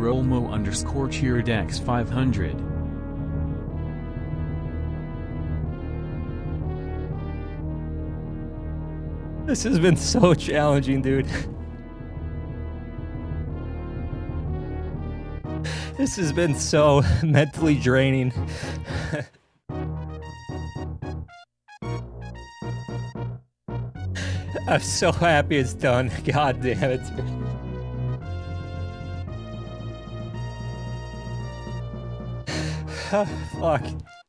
Rolmo_cheeredx500. This has been so challenging, dude. This has been so mentally draining. I'm so happy it's done. God damn it. Fuck.